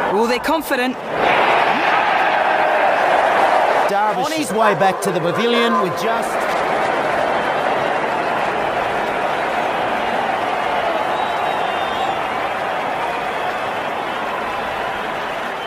Oh, they're confident. On his way back to the pavilion with just